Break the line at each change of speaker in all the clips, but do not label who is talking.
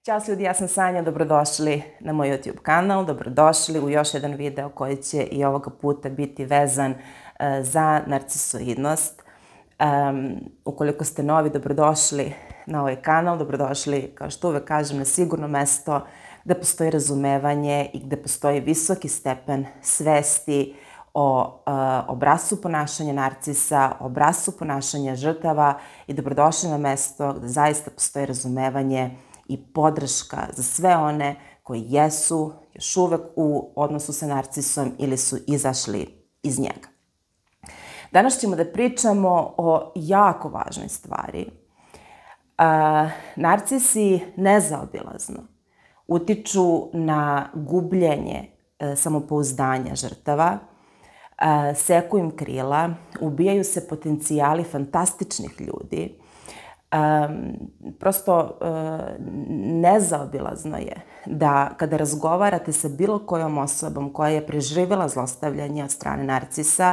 Ćao ljudi, ja sam Sanja, dobrodošli na moj YouTube kanal, dobrodošli u još jedan video koji će i ovoga puta biti vezan za narcisoidnost. Ukoliko ste novi, dobrodošli na ovaj kanal, dobrodošli, kao što uvek kažem, na sigurno mesto gde postoji razumevanje i gde postoji visoki stepen svesti o obrascu ponašanja narcisa, obrascu ponašanja žrtava i dobrodošli na mesto gde zaista postoji razumevanje i podrška za sve one koji jesu još uvek u odnosu sa narcisom ili su izašli iz njega. Danas ćemo da pričamo o jako važnoj stvari. Narcisi nezaobilazno utiču na gubljenje samopouzdanja žrtava, seku im krila, ubijaju se potencijali fantastičnih ljudi. Prosto nezaobilazno je da kada razgovarate sa bilo kojom osobom koja je preživjela zlostavljanje od strane narcisa,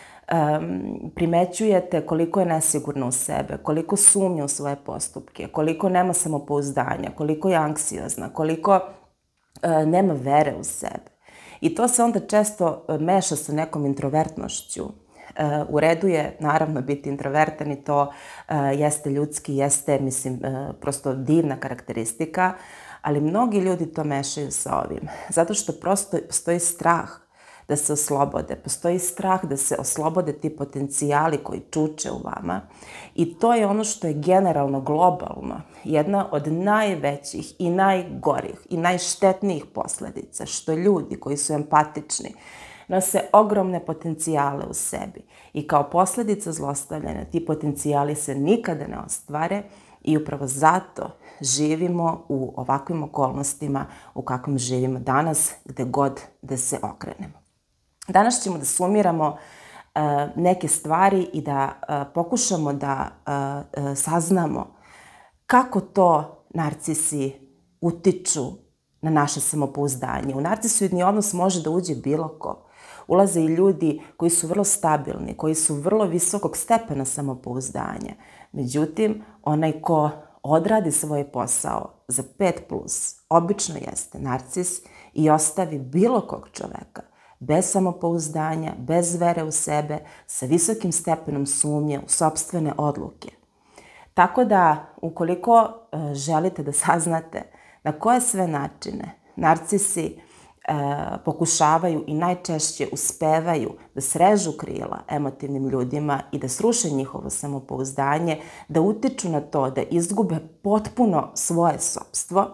primećujete koliko je nesigurna u sebe, koliko sumnja u svoje postupke, koliko nema samopouzdanja, koliko je anksiozna, koliko nema vere u sebe. I to se onda često meša sa nekom introvertnošću. U redu je naravno biti introvertan i to jeste ljudski, jeste, prosto divna karakteristika, ali mnogi ljudi to mešaju sa ovim. Zato što prosto postoji strah da se oslobode, postoji strah da se oslobode ti potencijali koji čuče u vama i to je ono što je generalno, globalno, jedna od najvećih i najgorih i najštetnijih posledica, što ljudi koji su empatični nose ogromne potencijale u sebi i kao posljedica zlostavljanja ti potencijali se nikada ne ostvare i upravo zato živimo u ovakvim okolnostima u kakvim živimo danas, gde god da se okrenemo. Danas ćemo da sumiramo neke stvari i da pokušamo da saznamo kako to narcisi utiču na naše samopouzdanje. U narcisoidni odnos može da uđe bilo ko. Ulaze i ljudi koji su vrlo stabilni, koji su vrlo visokog stepena samopouzdanja. Međutim, onaj ko odradi svoj posao za 5+, obično jeste narcis i ostavi bilo kog čoveka bez samopouzdanja, bez vere u sebe, sa visokim stepenom sumnje u sopstvene odluke. Tako da, ukoliko želite da saznate na koje sve načine narcisi pokušavaju i najčešće uspevaju da srežu krila emotivnim ljudima i da sruše njihovo samopouzdanje, da utiču na to da izgube potpuno svoje sopstvo,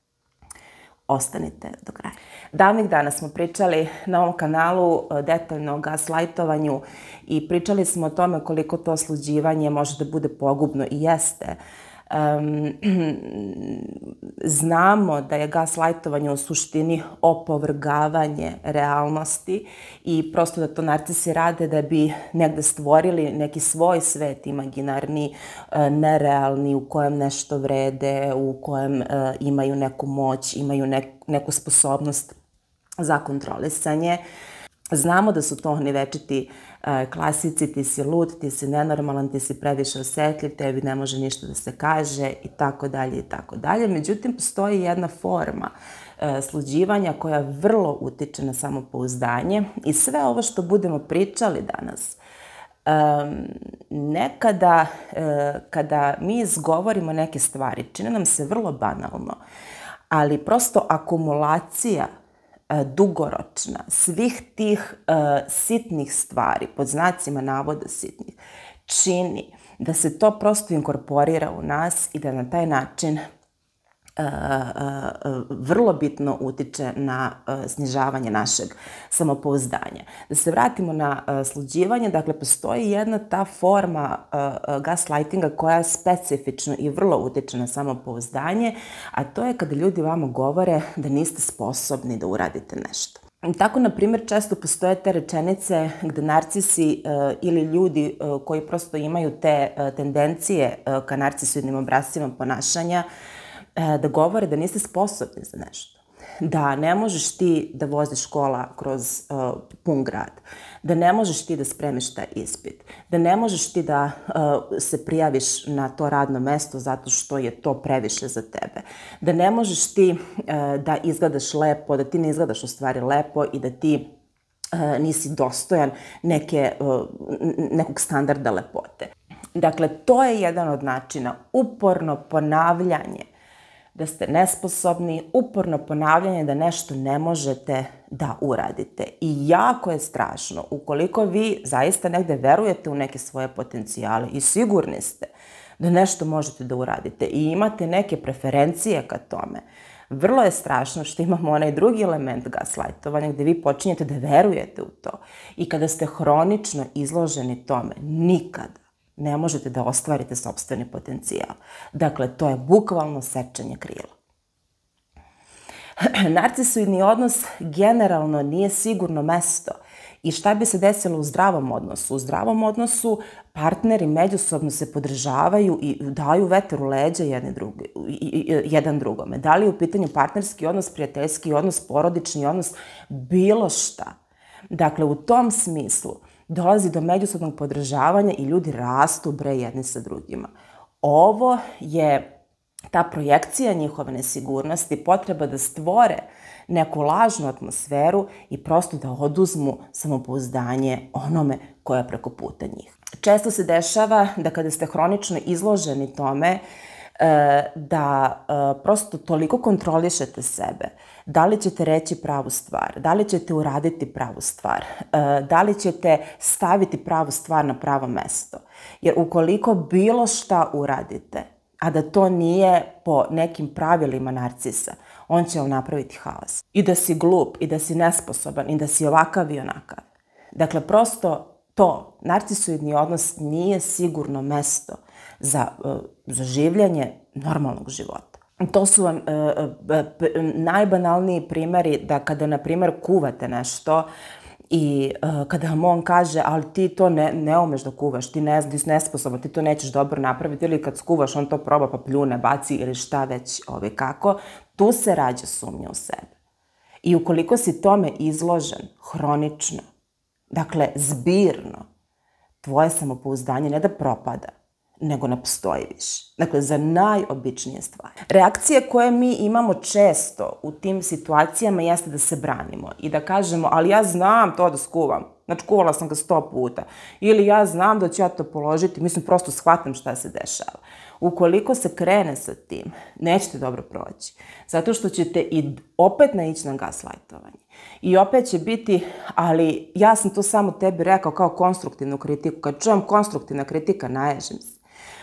ostanite do kraja. Davnih dana smo pričali na ovom kanalu detaljno o gaslajtovanju i pričali smo o tome koliko to sluđivanje može da bude pogubno i jeste. Znamo da je gaslajtovanje u suštini opovrgavanje realnosti i prosto da to narcisi rade da bi negde stvorili neki svoj svet imaginarni, nerealni, u kojem nešto vrede, u kojem imaju neku moć, imaju neku sposobnost za kontrolisanje. Znamo da su to oni večiti klasici, ti si lud, ti si nenormalan, ti si previše osetljiv, tebi ne može ništa da se kaže i tako dalje i tako dalje. Međutim, postoji jedna forma sluđivanja koja vrlo utiče na samopouzdanje i sve ovo što budemo pričali danas, nekada kada mi izgovorimo neke stvari, čine nam se vrlo banalno, ali prosto akumulacija dugoročna svih tih sitnih stvari, pod znacima navoda sitnih, čini da se to prosto inkorporira u nas i da na taj način vrlo bitno utiče na snižavanje našeg samopouzdanja. Da se vratimo na sluđivanje, dakle postoji jedna ta forma gaslightinga koja specifično i vrlo utiče na samopouzdanje, a to je kada ljudi vama govore da niste sposobni da uradite nešto. Tako, na primjer, često postoje te rečenice gde narcisi ili ljudi koji prosto imaju te tendencije ka narcisoidnim obrascima ponašanja da govore da niste sposobni za nešto. da ne možeš ti da voziš kola kroz pun grad, da ne možeš ti da spremiš taj ispit, da ne možeš ti da se prijaviš na to radno mesto zato što je to previše za tebe, da ne možeš ti da izgledaš lepo, da ti ne izgledaš u stvari lepo i da ti nisi dostojan nekog standarda lepote. Dakle, to je jedan od načina, uporno ponavljanje da ste nesposobni, uporno ponavljanje da nešto ne možete da uradite. I jako je strašno ukoliko vi zaista negde verujete u neke svoje potencijale i sigurni ste da nešto možete da uradite i imate neke preferencije ka tome. Vrlo je strašno što imamo onaj drugi element gaslightovanja gde vi počinjete da verujete u to. I kada ste hronično izloženi tome, nikada ne možete da ostvarite sopstveni potencijal. Dakle, to je bukvalno sečenje krila. Narcisoidni odnos generalno nije sigurno mesto. I šta bi se desilo u zdravom odnosu? U zdravom odnosu partneri međusobno se podržavaju i daju vetar u leđa jedan drugome. Da li je u pitanju partnerski odnos, prijateljski odnos, porodični odnos, bilo šta. Dakle, u tom smislu dolazi do međusobnog podržavanja i ljudi rastu jedni sa drugima. Ovo je ta projekcija njihove nesigurnosti, potreba da stvore neku lažnu atmosferu i prosto da oduzmu samopouzdanje onome koje je preko puta njih. Često se dešava da kada ste hronično izloženi tome, da prosto toliko kontrolišete sebe. Da li ćete reći pravu stvar? Da li ćete uraditi pravu stvar? Da li ćete staviti pravu stvar na pravo mesto? Jer ukoliko bilo šta uradite, a da to nije po nekim pravilima narcisa, on će vam napraviti haos. I da si glup, i da si nesposoban, i da si ovakav i onakav. Dakle, prosto to, narcisoidni odnos nije sigurno mesto za življenje normalnog života. To su vam najbanalniji primjeri da kada, na primjer, kuvate nešto i kada vam on kaže, ali ti to ne umeš da kuvaš, ti si nesposoban, ti to nećeš dobro napraviti, ili kad skuvaš, on to proba pa pljune, baci ili šta već kako, tu se rađa sumnja u sebe. I ukoliko si tome izložen, hronično, dakle, zbirno, tvoje samopouzdanje ne da propada, nego ne postoji više. Dakle, za najobičnije stvari. Reakcije koje mi imamo često u tim situacijama jeste da se branimo i da kažemo, ali ja znam to da skuvam. Znači, kuvala sam ga 100 puta. Ili ja znam da ću ja to položiti, mislim, prosto shvatam šta se dešava. Ukoliko se krene sa tim, nećete dobro proći. Zato što ćete i opet naići na gaslightovanje. I opet će biti, ali ja sam to samo tebi rekao kao konstruktivnu kritiku. Kad čujem konstruktivna kritika, naježim se.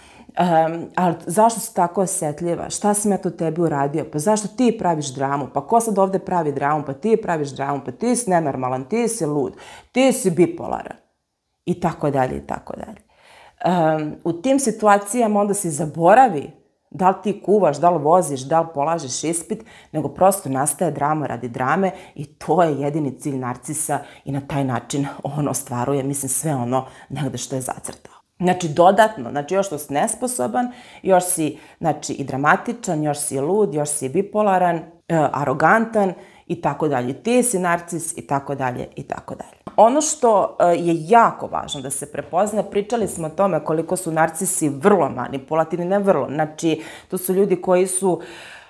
Ali zašto si tako osjetljiva? Šta sam ja to tebi uradio? Pa zašto ti praviš dramu? Pa ko sad ovde pravi dramu? Pa ti praviš dramu? Pa ti si nenormalan, ti si lud, ti si bipolaran. I tako dalje, i tako dalje. U tim situacijama onda se zaboravi da li ti kuvaš, da li voziš, da li polažeš ispit, nego prosto nastaje drama radi drame i to je jedini cilj narcisa i na taj način on ostvaruje, mislim, sve ono negde što je zacrtao. Znači, dodatno, znači još što si nesposoban, još si, znači, i dramatičan, još si lud, još si bipolaran, arogantan i tako dalje. Ti si narcis i tako dalje i tako dalje. Ono što je jako važno da se prepozna, pričali smo o tome koliko su narcisi vrlo manipulativni, ne vrlo, znači, to su ljudi koji su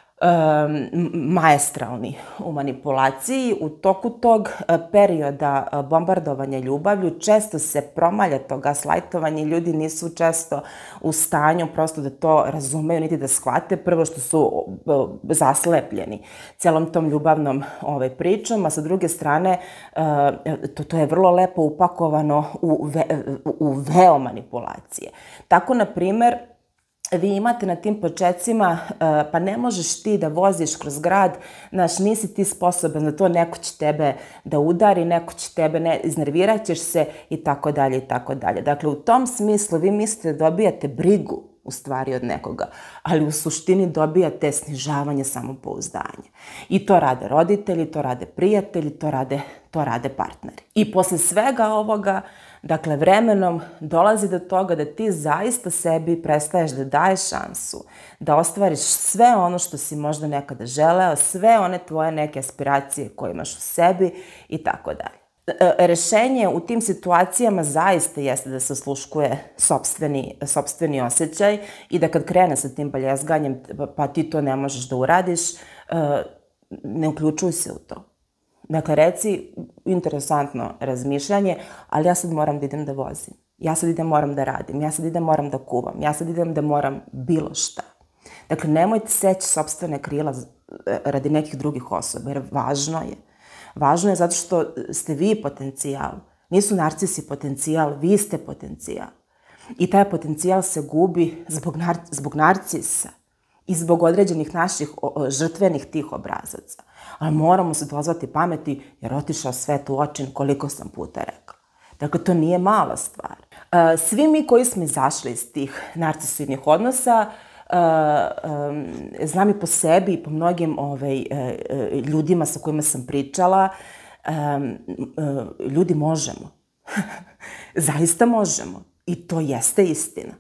maestralni u manipulaciji. U toku tog perioda bombardovanja ljubavlju često se promalja to gaslightovanje i ljudi nisu često u stanju prosto da to razumeju niti da shvate. Prvo što su zaslepljeni celom tom ljubavnom pričom, a sa druge strane to je vrlo lepo upakovano u veo manipulacije. Tako, na primer, vi imate na tim počecima, pa ne možeš ti da voziš kroz grad, znaš, nisi ti sposoban za to, neko će tebe da udari, neko će tebe, iznervirat ćeš se i tako dalje i tako dalje. Dakle, u tom smislu vi mislite da dobijate brigu u stvari od nekoga, ali u suštini dobijate snižavanje samopouzdanja. I to rade roditelji, to rade prijatelji, to rade partneri. I posle svega ovoga, Dakle, vremenom dolazi do toga da ti zaista sebi prestaješ da daješ šansu, da ostvariš sve ono što si možda nekada želeo, sve one tvoje neke aspiracije koje imaš u sebi i tako dalje. Rešenje u tim situacijama zaista jeste da se osluškuje sopstveni osjećaj i da kad krene sa tim baljezganjem, pa ti to ne možeš da uradiš, ne uključuj se u to. Dakle, reci, interesantno razmišljanje, ali ja sad moram da idem da vozim. Ja sad idem moram da radim. Ja sad idem moram da kuvam. Ja sad idem da moram bilo šta. Dakle, nemojte seći sopstvene krila radi nekih drugih osoba, jer važno je. Važno je zato što ste vi potencijal. Nisu narcisi potencijal, vi ste potencijal. I taj potencijal se gubi zbog narcisa i zbog određenih naših žrtvenih tih obrazaca. Ali moramo se dozvati pameti jer otišao svet u očin koliko sam puta rekla. Dakle, to nije mala stvar. Svi mi koji smo izašli iz tih narcisoidnih odnosa, znam i po sebi i po mnogim ljudima sa kojima sam pričala, ljudi možemo. Zaista možemo. I to jeste istina.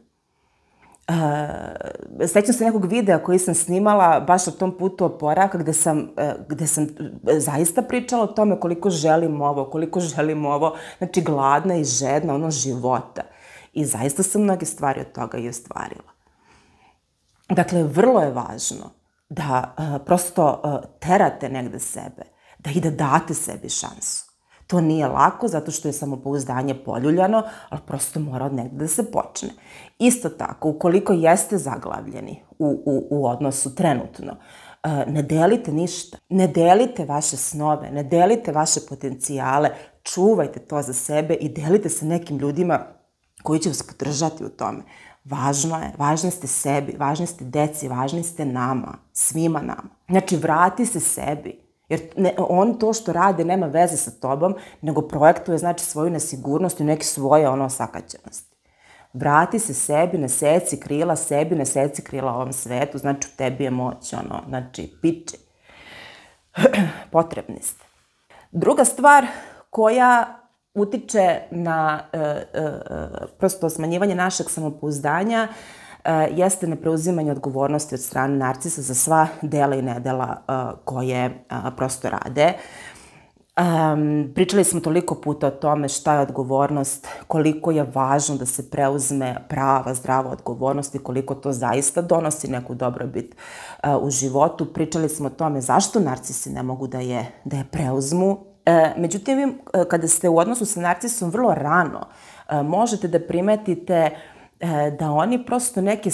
Sećam se nekog videa koji sam snimala baš o tom putu oporavka gde sam zaista pričala o tome koliko želim ovo, znači gladna i žedna života. I zaista sam mnoge stvari od toga i ostvarila. Dakle, vrlo je važno da prosto terate negde sebe, da i da date sebi šansu. To nije lako zato što je samopouzdanje poljuljano, ali prosto mora od negde da se počne. Isto tako, ukoliko jeste zaglavljeni u odnosu trenutno, ne delite ništa, ne delite vaše snove, ne delite vaše potencijale, čuvajte to za sebe i delite sa nekim ljudima koji će vas podržati u tome. Važno je, važni ste sebi, važni ste deci, važni ste nama, svima nama. Znači, vrati se sebi. Jer on to što rade nema veze sa tobom, nego projektuje znači svoju nesigurnost i neke svoje osakaćenosti. Vrati se sebi, ne seci krila sebi, ne seci krila ovom svetu, znači u tebi je moć, znači piče. Potrebni ste. Druga stvar koja utiče na prosto smanjivanje našeg samopouzdanja jeste nepreuzimanje odgovornosti od strane narcisa za sva dela i nedela koje prosto rade. Pričali smo toliko puta o tome šta je odgovornost, koliko je važno da se preuzme prava, zdrava odgovornost i koliko to zaista donosi neku dobrobit u životu. Pričali smo o tome zašto narcisi ne mogu da je preuzmu. Međutim, vi kada ste u odnosu sa narcisom vrlo rano, možete da primetite da oni prosto neke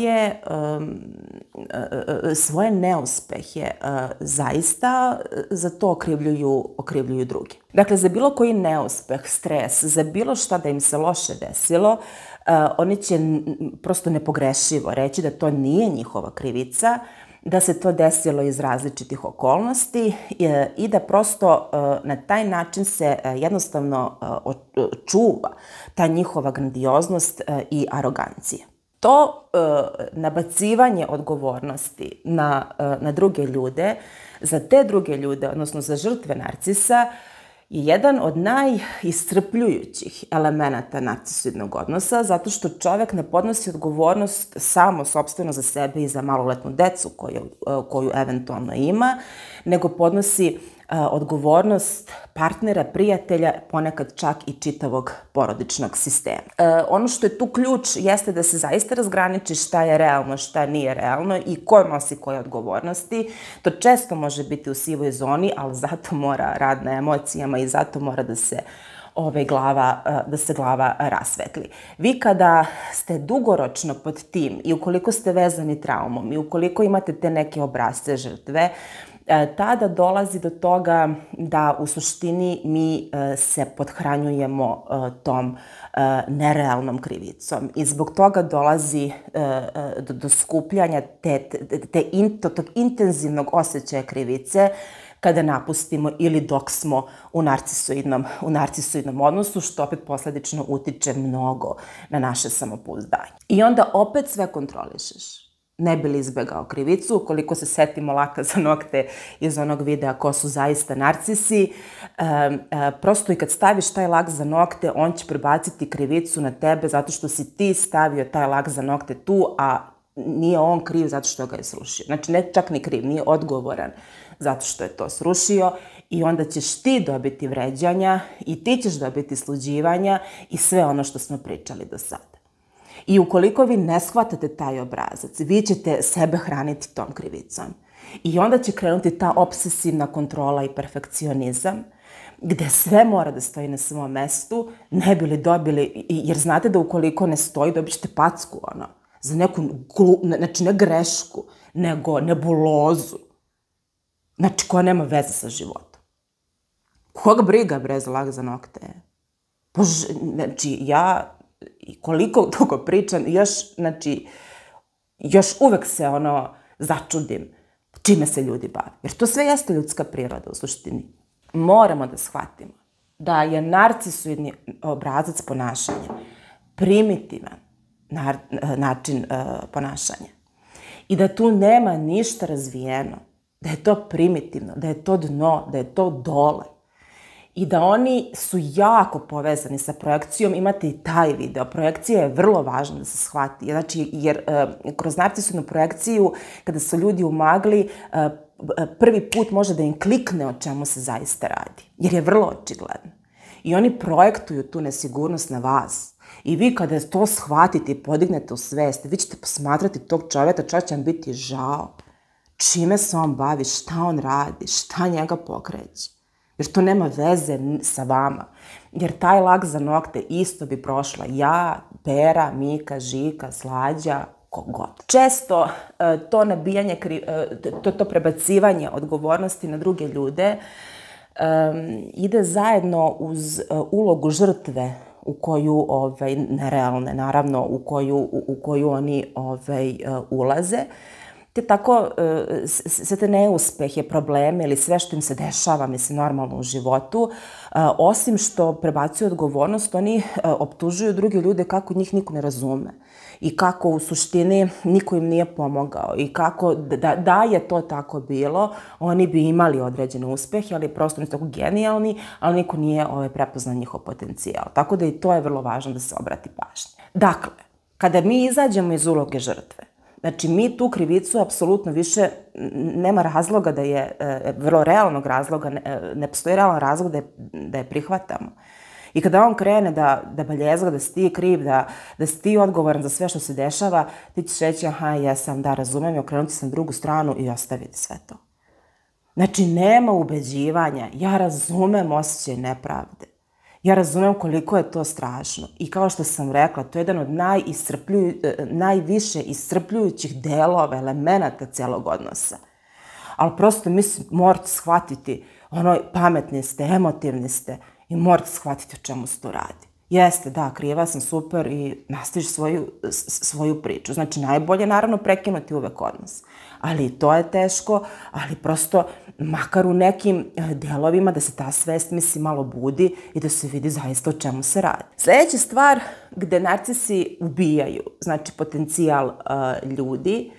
svoje neuspehe zaista za to okrivljuju drugi. Dakle, za bilo koji neuspeh, stres, za bilo šta da im se loše desilo, oni će prosto nepogrešivo reći da to nije njihova krivica, da se to desilo iz različitih okolnosti i da prosto na taj način se jednostavno čuva ta njihova grandioznost i arogancija. To nabacivanje odgovornosti na druge ljude, za te druge ljude, odnosno za žrtve narcisa, je jedan od najiscrpljujućih elemenata narcisoidnog odnosa, zato što čovek ne podnosi odgovornost samo sopstveno za sebe i za maloletnu decu koju eventualno ima, nego podnosi odgovornost partnera, prijatelja, ponekad čak i čitavog porodičnog sistema. Ono što je tu ključ jeste da se zaista razgraniči šta je realno, šta nije realno i ko nosi koje odgovornosti. To često može biti u sivoj zoni, ali zato mora rad na emocijama i zato mora da se glava rasvetli. Vi kada ste dugoročno pod tim i ukoliko ste vezani traumom i ukoliko imate te neke obrasce žrtve, tada dolazi do toga da u suštini mi se podhranjujemo tom nerealnom krivicom i zbog toga dolazi do skupljanja tog intenzivnog osjećaja krivice kada napustimo ili dok smo u narcisoidnom odnosu, što opet posledično utiče mnogo na naše samopouzdanje. I onda opet sve kontrolišeš. ne bi li izbegao krivicu. Ukoliko se setimo laka za nokte iz onog videa ko su zaista narcisi, prosto i kad staviš taj lak za nokte, on će prebaciti krivicu na tebe zato što si ti stavio taj lak za nokte tu, a nije on kriv zato što ga je srušio. Znači, ne čak ni kriv, nije odgovoran zato što je to srušio i onda ćeš ti dobiti vređanja i ti ćeš dobiti sluđivanja i sve ono što smo pričali do sada. I ukoliko vi ne shvatate taj obrazac, vi ćete sebe hraniti tom krivicom. I onda će krenuti ta obsesivna kontrola i perfekcionizam, gde sve mora da stoji na svom mestu, ne bi li dobili, jer znate da ukoliko ne stoji, dobit ćete packu, za neku, znači ne grešku, nego nebulozu. Znači, koja nema veze sa životom. Koga briga, bre, za lak za nokte? Znači, ja, koliko dugo pričam, još uvek se začudim čime se ljudi bave. Jer to sve jeste ljudska priroda u suštini. Moramo da shvatimo da je narcisoidni obrazac ponašanja primitivan način ponašanja. I da tu nema ništa razvijeno, da je to primitivno, da je to dno, da je to dole. I da oni su jako povezani sa projekcijom, imate i taj video. Projekcija je vrlo važna da se shvati. Znači, jer kroz narcisoidnu projekciju, kada su ljudi u magli, prvi put može da im klikne o čemu se zaista radi. Jer je vrlo očigledno. I oni projektuju tu nesigurnost na vas. I vi kada to shvatite i podignete u svest, vi ćete posmatrati tog čovjeka, čovjek će vam biti žao. Čime se on bavi, šta on radi, šta njega pokreće. Jer to nema veze sa vama. Jer taj lak za nokte isto bi prošla ja, Pera, Mika, Žika, Slađa, kogod. Često to nabijanje, to prebacivanje odgovornosti na druge ljude ide zajedno uz ulogu žrtve u koju, nerealne naravno, u koju oni ulaze. Te tako, sve te neuspehe, probleme ili sve što im se dešava, mislim, normalno u životu, osim što prebacuju odgovornost, oni optužuju druge ljude kako njih niko ne razume i kako u suštini niko im nije pomogao i kako da je to tako bilo, oni bi imali određene uspehe, ali prosto nisu tako genijalni, ali niko nije prepoznao njihov potencijal. Tako da i to je vrlo važno da se obrati pažnje. Dakle, kada mi izađemo iz uloge žrtve, znači, mi tu krivicu apsolutno više nema razloga da je, vrlo realnog razloga, ne postoji realan razlog da je prihvatamo. I kada on krene da baljezga, da si ti kriv, da si ti odgovoran za sve što se dešava, ti ćeš reći, aha, jesam, da, razumem i okrenuti se na drugu stranu i ostaviti sve to. Znači, nema ubeđivanja. Ja razumem osjećaj nepravde. Ja razumem koliko je to strašno. I kao što sam rekla, to je jedan od najviše iscrpljujućih delova, elemenata celog odnosa. Ali prosto, mislim, morate shvatiti, pametni ste, emotivni ste i morate shvatiti o čemu se to radi. Jeste, da, kriva sam, super i nastaviš svoju priču. Znači, najbolje je naravno prekinuti uvek odnos. Ali i to je teško, ali prosto makar u nekim delovima da se ta svest, mislim, malo budi i da se vidi zaista o čemu se radi. Sljedeća stvar gde narcisi ubijaju, znači potencijal ljudi,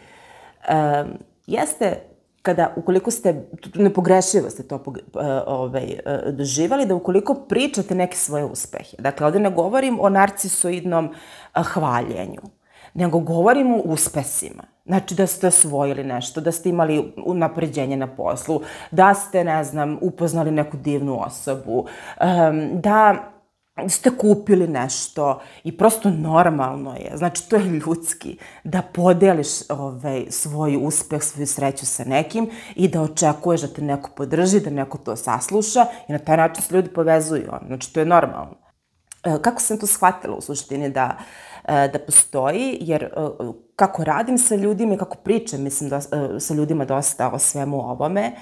jeste kada, ukoliko ste, nepogrešivo ste to doživali, da ukoliko pričate neke svoje uspehe. Dakle, ovdje ne govorim o narcisoidnom hvaljenju, nego govorim o uspesima. Znači, da ste osvojili nešto, da ste imali unapređenje na poslu, da ste, ne znam, upoznali neku divnu osobu, da ste kupili nešto i prosto normalno je, znači to je ljudski, da podeliš svoj uspeh, svoju sreću sa nekim i da očekuješ da te neko podrži, da neko to sasluša i na taj način se ljudi povezuju. Znači, to je normalno. Kako sam to shvatila u suštini da postoji, jer kako radim sa ljudima i kako pričam, mislim, sa ljudima dosta o svemu ovome,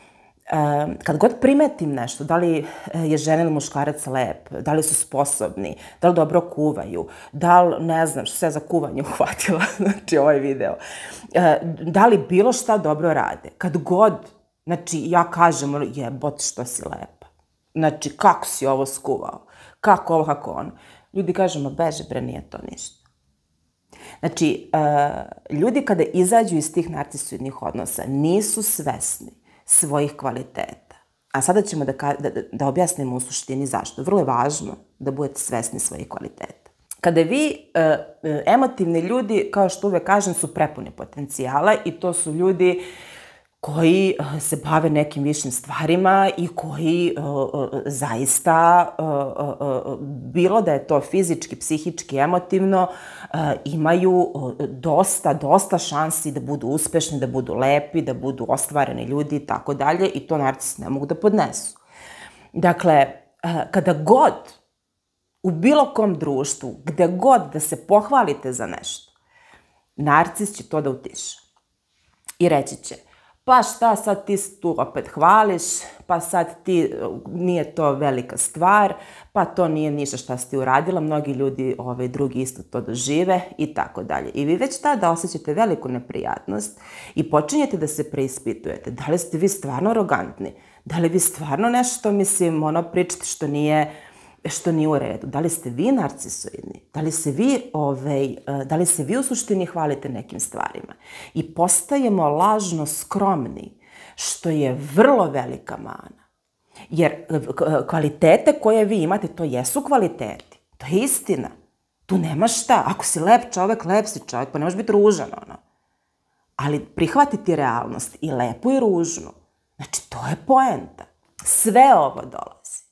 kad god primetim nešto, da li je žena ili muškarac lep, da li su sposobni, da li dobro kuvaju, da li, ne znam, što se za kuvanje uhvatila, znači ovaj video, da li bilo šta dobro rade, kad god, znači ja kažem, jebot što si lepa, znači kako si ovo skuvao, kako ovo, kako ono, ljudi kažemo, beže bre, nije to ništa. Znači, ljudi kada izađu iz tih narcisoidnih odnosa nisu svesni svojih kvaliteta. A sada ćemo da objasnimo u suštini zašto. Vrlo je važno da budete svesni svojih kvaliteta. Kada vi, emotivni ljudi, kao što uvek kažem, su prepuni potencijala i to su ljudi koji se bave nekim višim stvarima i koji zaista, bilo da je to fizički, psihički, emotivno, imaju dosta šansi da budu uspešni, da budu lepi, da budu ostvareni ljudi i tako dalje i to narcisi ne mogu da podnesu. Dakle, kada god u bilo kom društvu, gde god da se pohvalite za nešto, narcis će to da utiša i reći će: pa šta sad ti tu opet hvališ, pa sad ti, nije to velika stvar, pa to nije ništa šta si ti uradila, mnogi ljudi drugi isto to dožive i tako dalje. I vi već tada osjećate veliku neprijatnost i počinjete da se preispitujete. Da li ste vi stvarno arogantni? Da li vi stvarno nešto, pričate što nije u redu? Da li ste vi narcisoidni? Da li se vi u suštini hvalite nekim stvarima? I postajemo lažno skromni, što je vrlo velika mana. Jer kvalitete koje vi imate, to jesu kvaliteti. To je istina. Tu nema šta. Ako si lep čovek, lep si čovek, pa ne možeš biti ružan, Ali prihvatiti realnost i lepu i ružnu, znači to je poenta. Sve ovo dolazi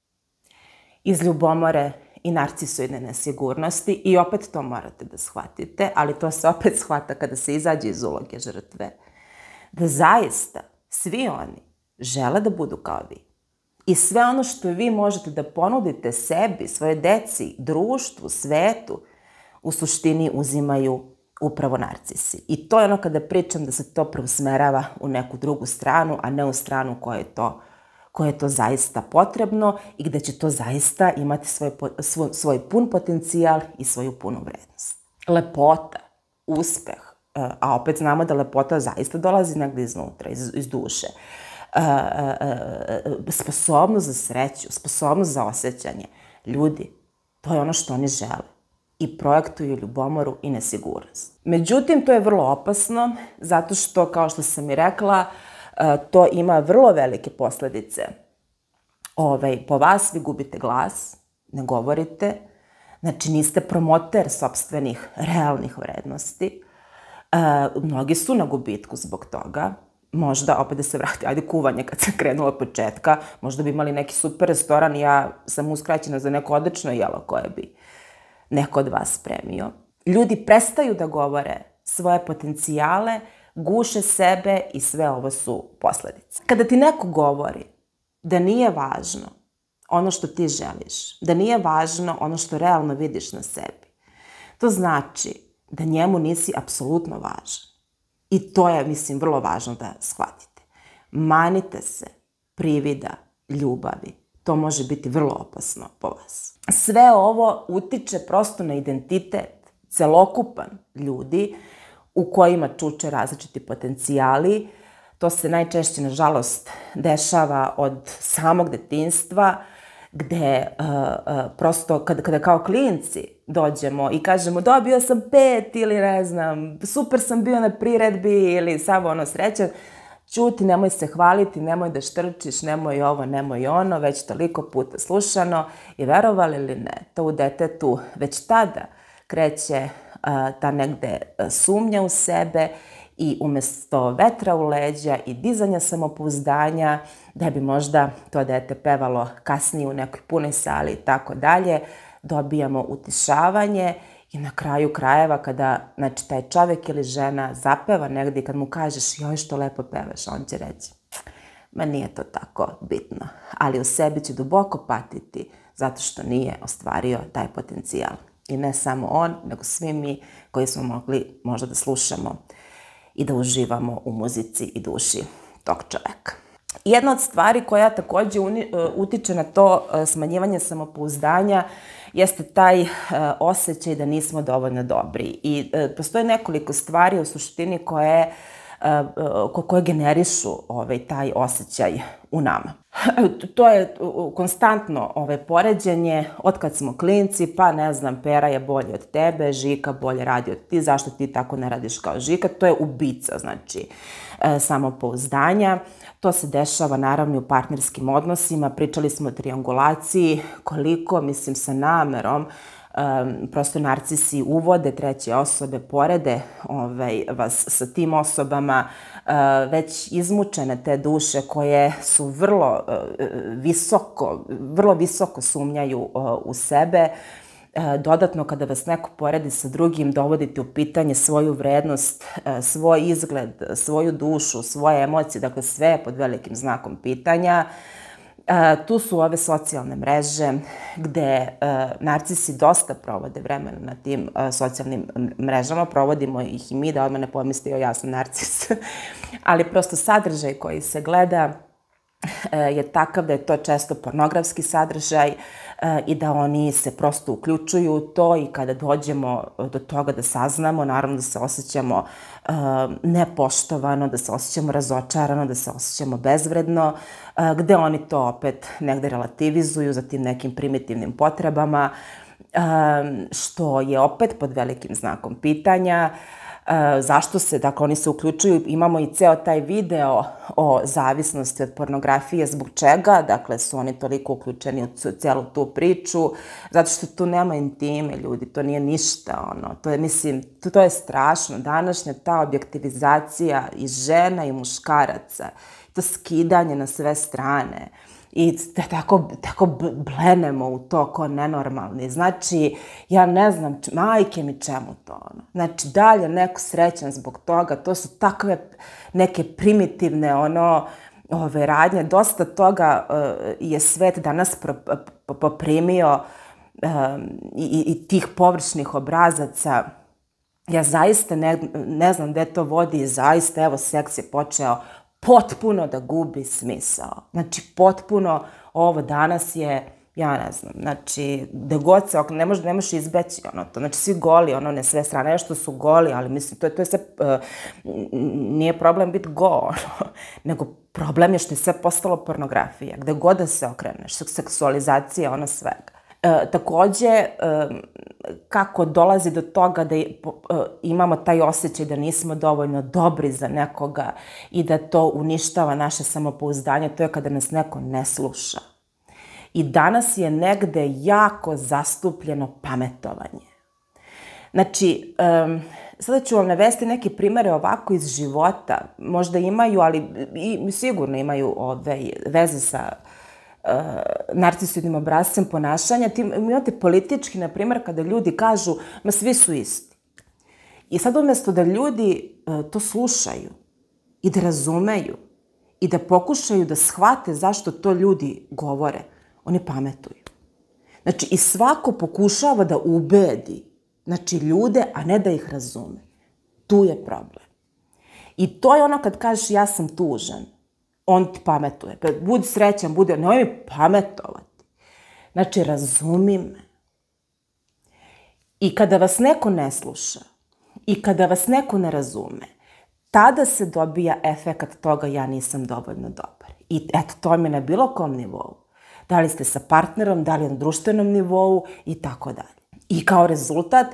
iz ljubomore i narcisoidne nesigurnosti i opet to morate da shvatite, ali to se opet shvata kada se izađe iz uloge žrtve, da zaista svi oni žele da budu kao vi. I sve ono što vi možete da ponudite sebi, svoje deci, društvu, svetu, u suštini uzimaju upravo narcisi. I to je ono kada pričam da se to preusmerava u neku drugu stranu, a ne u stranu koje je to zaista potrebno i gde će to zaista imati svoj pun potencijal i svoju punu vrednost. Lepota, uspeh, a opet znamo da lepota zaista dolazi negde iznutra, iz duše. Sposobnost za sreću, sposobnost za osjećanje. Ljudi, to je ono što oni žele i projektuju ljubomoru i nesigurnost. Međutim, to je vrlo opasno zato što, kao što sam i rekla, to ima vrlo velike posledice. Po vas vi gubite glas, ne govorite, znači niste promoter sopstvenih realnih vrednosti. Mnogi su na gubitku zbog toga. Možda, opet da se vrati, ajde kuvanje kad sam krenula od početka, možda bi imali neki super restoran i ja sam uskraćena za neko odlično jelo koje bi neko od vas spremio. Ljudi prestaju da govore svoje potencijale, guše sebe i sve ovo su posledice. Kada ti neko govori da nije važno ono što ti želiš, da nije važno ono što realno vidiš na sebi, to znači da njemu nisi apsolutno važan. I to je, mislim, vrlo važno da shvatite. Manite se privida ljubavi. To može biti vrlo opasno po vas. Sve ovo utiče prosto na identitet, celokupan ljudi u kojima čuče različiti potencijali. To se najčešće, nažalost, dešava od samog detinjstva, gde prosto kada kao klinci dođemo i kažemo dobio sam 5 ili ne znam, super sam bio na priredbi ili samo srećan, ćuti, nemoj se hvaliti, nemoj da štrčiš, nemoj ovo, nemoj ono, već toliko puta slušano i verovali ili ne, to u detetu već tada kreće ta negde sumnja u sebe i umesto vetra u leđa i dizanja samopouzdanja, da bi možda to dete pevalo kasnije u nekoj punoj sali i tako dalje, dobijamo utišavanje i na kraju krajeva kada taj čovjek ili žena zapeva negdje i kad mu kažeš joj što lepo pevaš, on će reći ma nije to tako bitno, ali u sebi će duboko patiti zato što nije ostvario taj potencijal. I ne samo on, nego svi mi koji smo mogli možda da slušamo i da uživamo u muzici i duši tog čoveka. Jedna od stvari koja također utiče na to smanjivanje samopouzdanja jeste taj osjećaj da nismo dovoljno dobri. I postoje nekoliko stvari u suštini koje koje generišu taj osjećaj u nama. To je konstantno poređenje od kad smo klinci, pa ne znam, Pera je bolji od tebe, Žika bolje radi od ti, zašto ti tako ne radiš kao Žika? To je ubica, znači, samopouzdanja. To se dešava naravno u partnerskim odnosima, pričali smo o triangulaciji, koliko, mislim, sa namerom, prosto narcisi uvode treće osobe, porede vas sa tim osobama, već izmučene te duše koje su vrlo visoko sumnjaju u sebe. Dodatno, kada vas neko poredi sa drugim, dovodite u pitanje svoju vrednost, svoj izgled, svoju dušu, svoje emocije, dakle sve je pod velikim znakom pitanja. Tu su ove socijalne mreže gde narcisi dosta provode vremena na tim socijalnim mrežama, provodimo ih i mi, da odmah ne pomisli ja sam narcis, ali prosto sadržaj koji se gleda je takav da je to često pornografski sadržaj i da oni se prosto uključuju u to i kada dođemo do toga da saznamo, naravno da se osjećamo nepoštovano, da se osjećamo razočarano, da se osjećamo bezvredno, gde oni to opet negde relativizuju za tim nekim primitivnim potrebama, što je opet pod velikim znakom pitanja. Zašto se, dakle, oni se uključuju, imamo i ceo taj video o zavisnosti od pornografije, zbog čega, dakle, su oni toliko uključeni u celu tu priču, zato što tu nema intime, ljudi, to nije ništa, to je, mislim, to je strašno, današnja ta objektivizacija i žena i muškaraca, to skidanje na sve strane, i tako blenemo u to ko nenormalni. Znači, ja ne znam, majke mi čemu to, Znači, da li je neko srećan zbog toga, to su takve neke primitivne, radnje. Dosta toga je svet danas poprimio i tih površnih obrazaca. Ja zaista ne znam gde to vodi i zaista, evo, seks je počeo potpuno da gubi smisao. Znači, potpuno ovo danas je, ja ne znam, znači, gde god se, ne možeš izbeći to. Znači, svi goli, ne sve strane, nešto su goli, ali mislim, to je sve, nije problem biti go, nego problem je što je sve postalo pornografija, gde god da se okreneš, seksualizacija, svega. Takođe, kako dolazi do toga da imamo taj osjećaj da nismo dovoljno dobri za nekoga i da to uništava naše samopouzdanje, to je kada nas neko ne sluša. I danas je negde jako zastupljeno pametovanje. Znači, sada ću vam navesti neke primere ovako iz života. Možda imaju, ali sigurno imaju veze sa narcisoidnim obrascem ponašanja. Imate politički, na primjer, kada ljudi kažu, ma svi su isti. I sad umjesto da ljudi to slušaju i da razumeju i da pokušaju da shvate zašto to ljudi govore, oni pametuju. Znači, i svako pokušava da ubedi, znači, ljude, a ne da ih razume. Tu je problem. I to je ono kad kažeš ja sam tužan, on ti pametuje. Budi srećan, nemoj mi pametovati. Znači, razumi me. I kada vas neko ne sluša i kada vas neko ne razume, tada se dobija efekat toga ja nisam dovoljno dobar. I eto, to mi je na bilo kom nivou. Da li ste sa partnerom, da li na društvenom nivou i tako dalje. I kao rezultat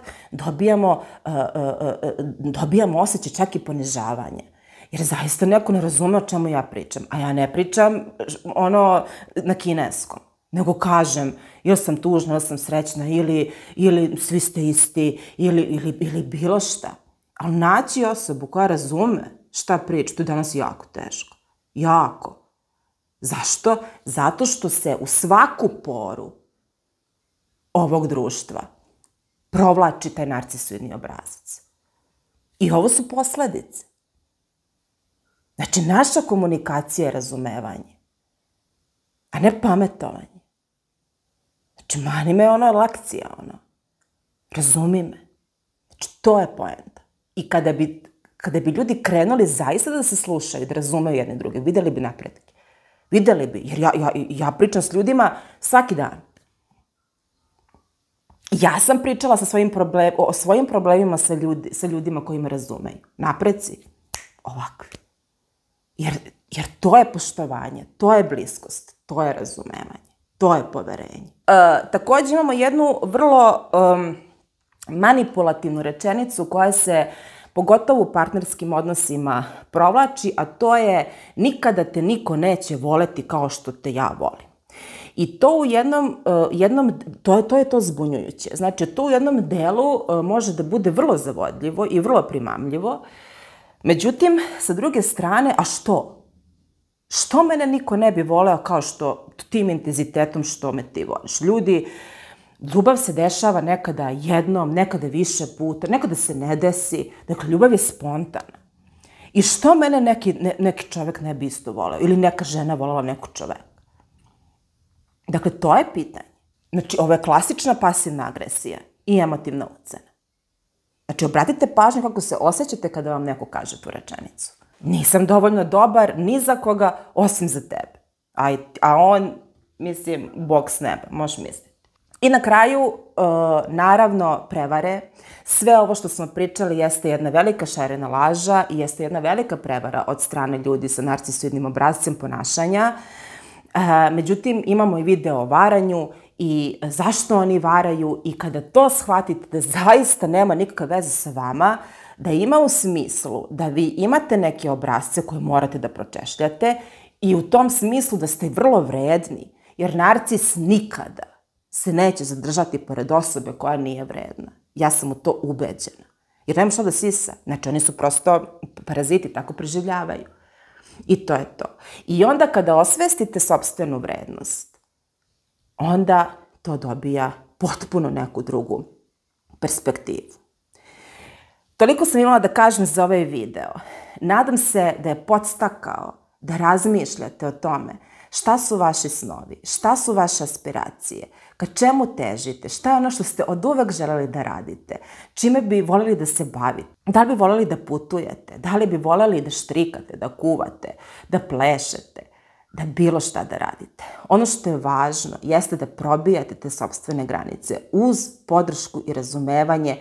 dobijamo osjećaj čak i ponižavanja. Jer zaista neko ne razume o čemu ja pričam. A ja ne pričam na kineskom. Nego kažem, ili sam tužna, ili sam srećna, ili svi ste isti, ili bilo šta. Ali naći osobu koja razume šta priča, to je danas jako teško. Jako. Zašto? Zato što se u svaku poru ovog društva provlači taj narcisoidni obrazac. I ovo su posledice. Znači, naša komunikacija je razumevanje, a ne pametovanje. Znači, mani me lekcija, razumi me. Znači, to je poenta. I kada bi ljudi krenuli zaista da se slušaju, da razumeju jedne druge, videli bi napretke. Videli bi, jer ja pričam s ljudima svaki dan. Ja sam pričala o svojim problemima sa ljudima koji me razumeju. Napreci. ovakvi. Jer to je poštovanje, to je bliskost, to je razumevanje, to je poverenje. Takođe imamo jednu vrlo manipulativnu rečenicu koja se pogotovo u partnerskim odnosima provlači, a to je nikada te niko neće voleti kao što te ja volim. I to u to je to zbunjujuće. Znači, to u jednom delu može da bude vrlo zavodljivo i vrlo primamljivo. Međutim, sa druge strane, a što? Što mene niko ne bi voleo kao što tim intenzitetom što me ti voliš? Ljudi, ljubav se dešava nekada jednom, nekada više puta, nekada se ne desi. Dakle, ljubav je spontana. I što mene neki čovek ne bi isto voleo? Ili neka žena volela nekog čoveka? Dakle, to je pitanje. Znači, ovo je klasična pasivna agresija i emotivna ucena. Znači, obratite pažnju kako se osjećate kada vam neko kaže tu rečenicu. Nisam dovoljno dobar ni za koga, osim za tebe. A on, mislim, Bog s neba, možeš misliti. I na kraju, naravno, prevare. Sve ovo što smo pričali jeste jedna velika šarena laža i jeste jedna velika prevara od strane ljudi sa narcisoidnim obrascem ponašanja. Međutim, imamo i video o varanju i zašto oni varaju i kada to shvatite da zaista nema nikakve veze sa vama, da ima u smislu da vi imate neke obrasce koje morate da pročešljate i u tom smislu da ste vrlo vredni, jer narcis nikada se neće zadržati pored osobe koja nije vredna. Ja sam u to ubeđena. Jer nema što da sisa. Znači, oni su prosto paraziti, tako preživljavaju. I to je to. I onda kada osvestite sopstvenu vrednost, onda to dobija potpuno neku drugu perspektivu. Toliko sam imala da kažem za ovaj video. Nadam se da je podstakao da razmišljate o tome šta su vaši snovi, šta su vaše aspiracije, ka čemu težite, šta je ono što ste od uvek želeli da radite, čime bi voljeli da se bavite, da li bi voljeli da putujete, da li bi voljeli da štrikate, da kuvate, da plešete, da bilo šta da radite. Ono što je važno jeste da probijate te sopstvene granice uz podršku i razumevanje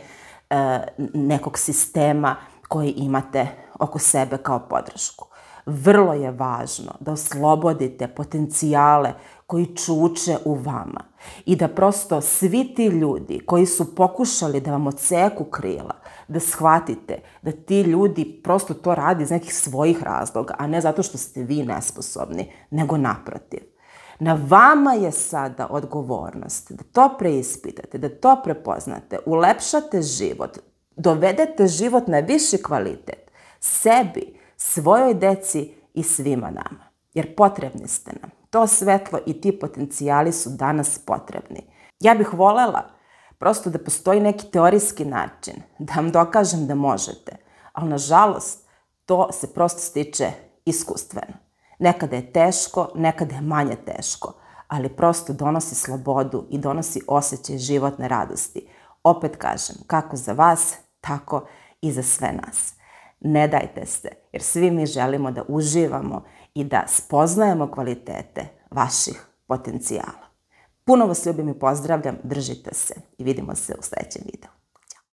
nekog sistema koji imate oko sebe kao podršku. Vrlo je važno da oslobodite potencijale koji čuče u vama i da prosto svi ti ljudi koji su pokušali da vam odseku krila, da shvatite da ti ljudi prosto to radi iz nekih svojih razloga, a ne zato što ste vi nesposobni, nego naprotiv. Na vama je sada odgovornost da to preispitate, da to prepoznate, ulepšate život, dovedete život na viši kvalitet sebi, svojoj deci i svima nama. Jer potrebni ste nam. To svetlo i ti potencijali su danas potrebni. Ja bih volela prosto da postoji neki teorijski način da vam dokažem da možete, ali nažalost to se prosto stiče iskustveno. Nekada je teško, nekada je manje teško, ali prosto donosi slobodu i donosi osjećaj životne radosti. Opet kažem, kako za vas, tako i za sve nas. Ne dajte se, jer svi mi želimo da uživamo i da spoznajemo kvalitete vaših potencijala. Puno vas ljubim i pozdravljam, držite se i vidimo se u sledećem videu.